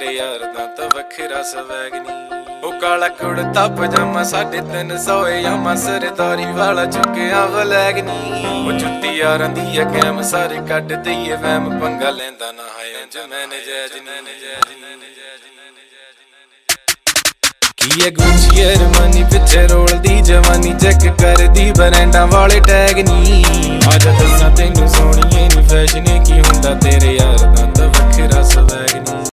ਸਾਡੇ ਯਾਰ ਦਾ ਤਾਂ ਵੱਖਰਾ ਸਵੈਗ ਨੀ। ਉਹ ਕਾਲਾ ਕੁੜਤਾ ਪਜਾਮਾ 350 ਯਾਮਾ ਸਰਦਾਰੀ ਵਾਲਾ ਚੁੱਕਿਆ ਵਲੈਗ ਨੀ। ਉਹ ਜੁੱਤੀ ਯਾਰਾਂ ਦੀ ਆ ਕੈਮ ਸਾਰੇ ਕੱਢ ਦਈਏ ਵਹਿਮ ਪੰਗਾ ਲੈਂਦਾ ਨਾ ਹੈ ਇੰਜ ਮੈਨੇ ਜੈਜ ਨੀ। ਕੀ ਗੁੱਚੀ ਅਰਮਾਨੀ ਪਿੱਛੇ ਰੋਲਦੀ ਜਵਾਨੀ ਚੈੱਕ ਕਰਦੀ ਬਰੈਂਡਾਂ ਵਾਲੇ ਟੈਗ ਨੀ। ਆਜਾ